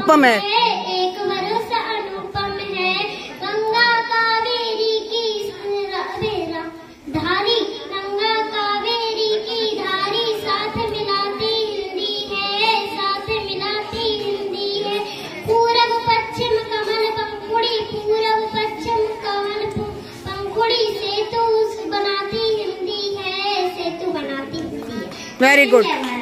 अनुपम है। एक वर्ष अनुपम है, गंगा कावेरी की धारी, गंगा कावेरी की धारी, साथ मिलाती हिंदी है, साथ मिलाती हिंदी है। पूरब पश्चिम कमल पंखुड़ी, पूरब पश्चिम कमल पंखुड़ी, सेतु बनाती हिंदी है, सेतु बनाती हिंदी है। Very good.